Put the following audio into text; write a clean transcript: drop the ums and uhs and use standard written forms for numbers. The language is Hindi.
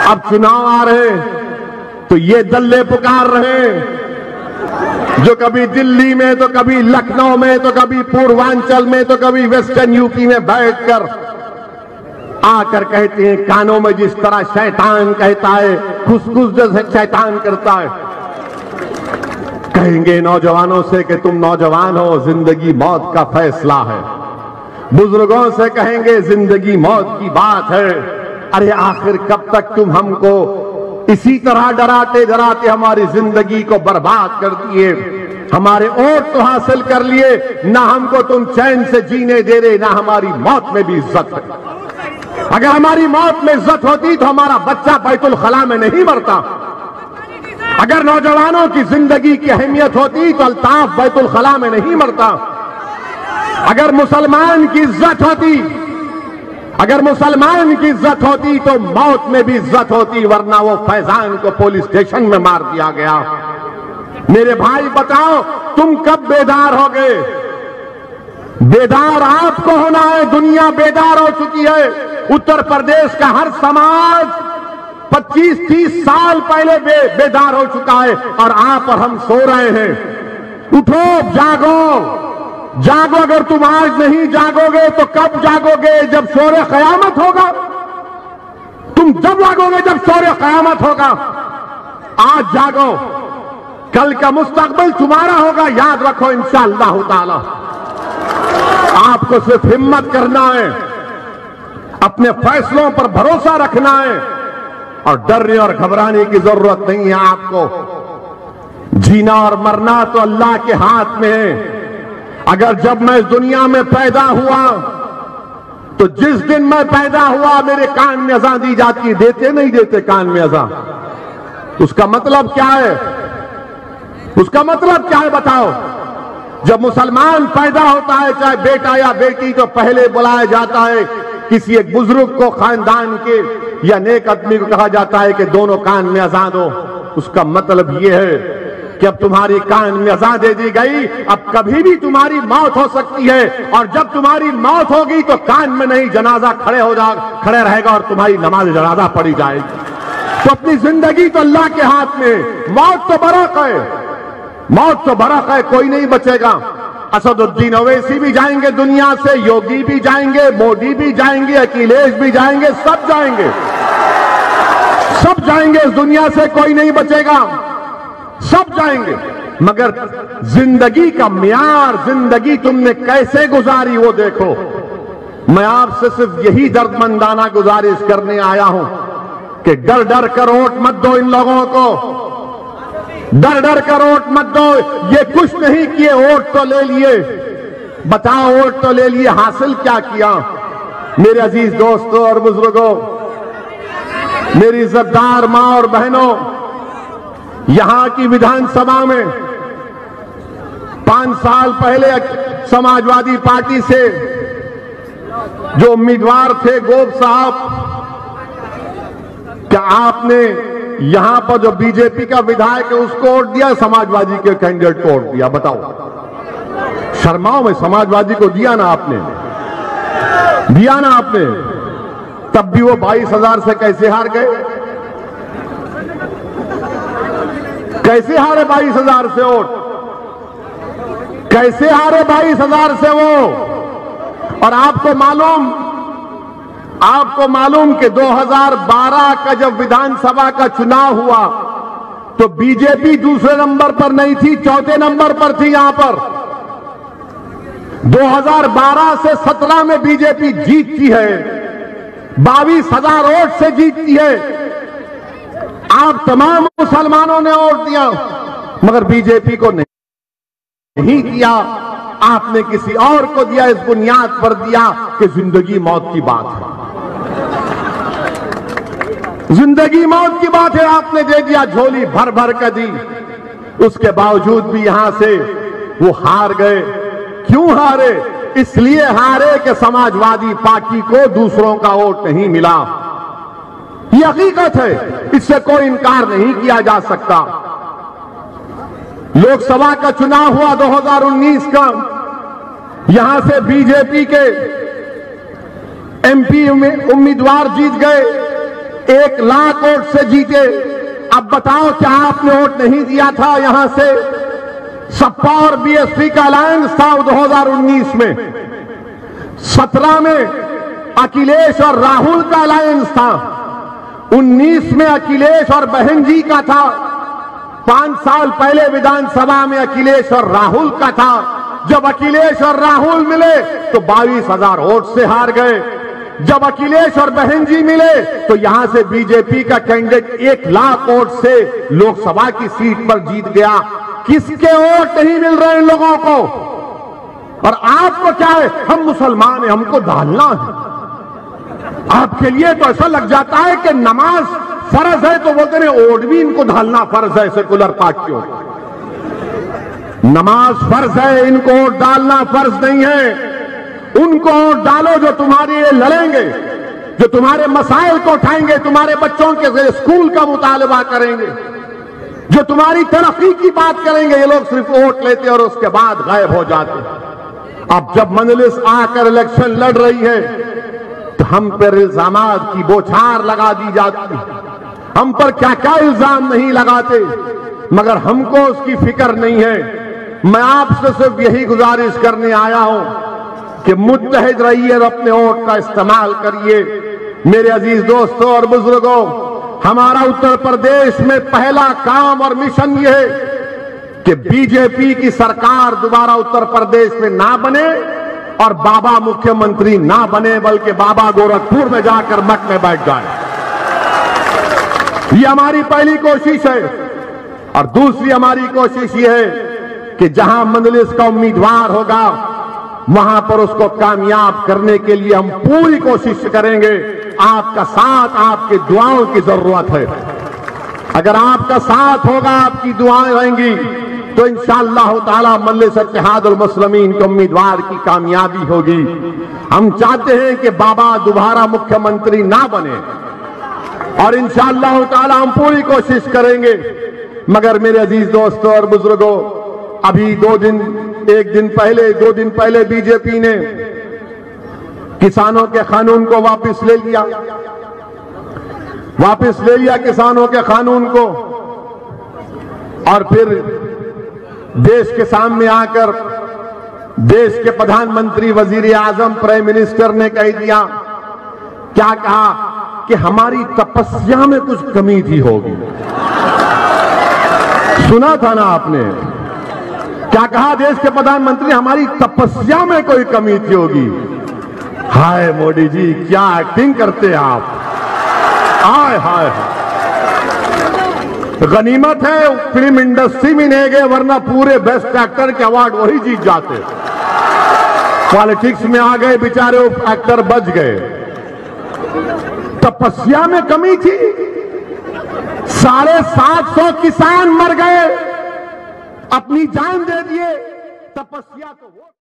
अब चुनाव आ रहे हैं तो ये दल्ले पुकार रहे हैं जो कभी दिल्ली में तो कभी लखनऊ में तो कभी पूर्वांचल में तो कभी वेस्टर्न यूपी में बैठकर आकर कहते हैं कानों में जिस तरह शैतान कहता है, खुसखुस जैसे शैतान करता है। कहेंगे नौजवानों से कि तुम नौजवान हो, जिंदगी मौत का फैसला है। बुजुर्गों से कहेंगे जिंदगी मौत की बात है। अरे आखिर कब तक तुम हमको इसी तरह डराते डराते हमारी जिंदगी को बर्बाद कर दिए। हमारे वोट तो हासिल कर लिए, ना हमको तुम चैन से जीने दे रहे, ना हमारी मौत में भी इज्जत है। अगर हमारी मौत में इज्जत होती तो हमारा बच्चा बैतुल खला में नहीं मरता। अगर नौजवानों की जिंदगी की अहमियत होती तो अल्ताफ बैतुल खला में नहीं मरता। अगर मुसलमान की इज्जत होती, अगर मुसलमान की इज्जत होती तो मौत में भी इज्जत होती, वरना वो फैजान को पुलिस स्टेशन में मार दिया गया। मेरे भाई बताओ तुम कब बेदार हो गए? बेदार आपको होना है। दुनिया बेदार हो चुकी है। उत्तर प्रदेश का हर समाज 25-30 साल पहले बेदार हो चुका है और आप और हम सो रहे हैं। उठो, जागो, जागो। अगर तुम आज नहीं जागोगे तो कब जागोगे? जब शोरे क़यामत होगा। तुम जब जागोगे जब शोरे क़यामत होगा। आज जागो, कल का मुस्तकबिल तुम्हारा होगा। याद रखो इंशाअल्लाह ताला। आपको सिर्फ हिम्मत करना है, अपने फैसलों पर भरोसा रखना है और डरने और घबराने की जरूरत नहीं है। आपको जीना और मरना तो अल्लाह के हाथ में है। अगर जब मैं इस दुनिया में पैदा हुआ तो जिस दिन मैं पैदा हुआ मेरे कान में अज़ान दी जाती है। देते नहीं देते कान में अज़ान? उसका मतलब क्या है? उसका मतलब क्या है बताओ? जब मुसलमान पैदा होता है, चाहे बेटा या बेटी, तो पहले बुलाया जाता है किसी एक बुजुर्ग को, खानदान के या नेक आदमी को कहा जाता है कि दोनों कान में अज़ान दो। उसका मतलब यह है कि अब तुम्हारी कान में अज़ान दे दी गई, अब कभी भी तुम्हारी मौत हो सकती है और जब तुम्हारी मौत होगी तो कान में नहीं, जनाजा खड़े रहेगा और तुम्हारी नमाज जनाजा पढ़ी जाएगी। तो अपनी जिंदगी तो अल्लाह के हाथ में। मौत तो बरक है, मौत तो बरक है, कोई नहीं बचेगा। असदुद्दीन ओवैसी भी जाएंगे दुनिया से, योगी भी जाएंगे, मोदी भी जाएंगे, अखिलेश भी जाएंगे, सब जाएंगे, सब जाएंगे इस दुनिया से, कोई नहीं बचेगा, सब जाएंगे। मगर जिंदगी का म्यार, जिंदगी तुमने कैसे गुजारी वो देखो। मैं आपसे सिर्फ यही दर्दमंदाना गुजारिश करने आया हूं कि डर डर कर वोट मत दो इन लोगों को, डर डर कर वोट मत दो। ये कुछ नहीं किए, वोट तो ले लिए। बताओ वोट तो ले लिए, हासिल क्या किया? मेरे अजीज दोस्तों और बुजुर्गों, मेरी इज्जतदार मां और बहनों, यहां की विधानसभा में 5 साल पहले समाजवादी पार्टी से जो उम्मीदवार थे गोप साहब, क्या आपने यहां पर जो बीजेपी का विधायक है उसको वोट दिया, समाजवादी के कैंडिडेट को वोट दिया? बताओ, शर्माओ में समाजवादी को दिया ना आपने, दिया ना आपने? तब भी वो 22,000 से कैसे हार गए? कैसे हारे 22,000 से वोट? कैसे हारे 22,000 से वो? और आपको मालूम कि 2012 का जब विधानसभा का चुनाव हुआ तो बीजेपी दूसरे नंबर पर नहीं थी, चौथे नंबर पर थी। यहां पर 2012 से 17 में बीजेपी जीतती है, 22,000 वोट से जीतती है। आप तमाम मुसलमानों ने वोट दिया मगर बीजेपी को नहीं दिया, आपने किसी और को दिया। इस बुनियाद पर दिया कि जिंदगी मौत की बात है, जिंदगी मौत की बात है, आपने दे दिया, झोली भर भर कर दी। उसके बावजूद भी यहां से वो हार गए। क्यों हारे? इसलिए हारे कि समाजवादी पार्टी को दूसरों का वोट नहीं मिला। ये हकीकत है, इससे कोई इनकार नहीं किया जा सकता। लोकसभा का चुनाव हुआ 2019 का, यहां से बीजेपी के एमपी उम्मीदवार जीत गए 1 लाख वोट से जीते। अब बताओ क्या आपने वोट नहीं दिया था? यहां से सपा और बीएसपी का अलायंस था 2019 में। 17 में अखिलेश और राहुल का अलायंस था। 19 में अखिलेश और बहन जी का था। 5 साल पहले विधानसभा में अखिलेश और राहुल का था। जब अखिलेश और राहुल मिले तो 22,000 वोट से हार गए। जब अखिलेश और बहन जी मिले तो यहां से बीजेपी का कैंडिडेट 1 लाख वोट से लोकसभा की सीट पर जीत गया। किसके वोट नहीं मिल रहे इन लोगों को? और आपको क्या है, हम मुसलमान हैं, हमको डालना है। आपके लिए तो ऐसा लग जाता है कि नमाज फर्ज है तो बोलते हैं वोट भी इनको डालना फर्ज है। सेकुलर पार्टियों, नमाज फर्ज है, इनको वोट डालना फर्ज नहीं है। उनको वोट डालो जो तुम्हारे लिए लड़ेंगे, जो तुम्हारे मसाइल को उठाएंगे, तुम्हारे बच्चों के स्कूल का मुतालबा करेंगे, जो तुम्हारी तरक्की की बात करेंगे। ये लोग सिर्फ वोट लेते और उसके बाद गायब हो जाते। अब जब मजलिस आकर इलेक्शन लड़ रही है तो हम पर इल्जामात की बौछार लगा दी जाती है। हम पर क्या क्या इल्जाम नहीं लगाते, मगर हमको उसकी फिक्र नहीं है। मैं आपसे सिर्फ यही गुजारिश करने आया हूं कि मुत्तहिद रहिए और अपने वोट का इस्तेमाल करिए। मेरे अजीज दोस्तों और बुजुर्गों, हमारा उत्तर प्रदेश में पहला काम और मिशन यह है कि बीजेपी की सरकार दोबारा उत्तर प्रदेश में ना बने और बाबा मुख्यमंत्री ना बने, बल्कि बाबा गोरखपुर में जाकर मठ में बैठ जाए। ये हमारी पहली कोशिश है। और दूसरी हमारी कोशिश ये है कि जहां मजलिस का उम्मीदवार होगा वहां पर उसको कामयाब करने के लिए हम पूरी कोशिश करेंगे। आपका साथ, आपकी दुआओं की जरूरत है। अगर आपका साथ होगा, आपकी दुआएं रहेंगी तो इंशाअल्लाह ताला मजलिस इत्तेहादुल मुस्लिमीन के उम्मीदवार की कामयाबी होगी। हम चाहते हैं कि बाबा दोबारा मुख्यमंत्री ना बने और इंशाअल्लाह ताला हम पूरी कोशिश करेंगे। मगर मेरे अजीज दोस्तों और बुजुर्गों, अभी 2 दिन पहले बीजेपी ने किसानों के कानून को वापस ले लिया किसानों के कानून को। और फिर देश के सामने आकर देश के प्रधानमंत्री, वजीर आजम, प्राइम मिनिस्टर ने कह दिया, क्या कहा कि हमारी तपस्या में कुछ कमी थी होगी। सुना था ना आपने? क्या कहा देश के प्रधानमंत्री? हमारी तपस्या में कोई कमी थी होगी। हाय मोदी जी, क्या एक्टिंग करते हैं आप। हाय हाय, गनीमत है फिल्म इंडस्ट्री में नहीं गए, वरना पूरे बेस्ट एक्टर के अवार्ड वही जीत जाते। पॉलिटिक्स में आ गए बेचारे, एक्टर बच गए। तपस्या में कमी थी। 750 किसान मर गए, अपनी जान दे दिए। तपस्या तो वो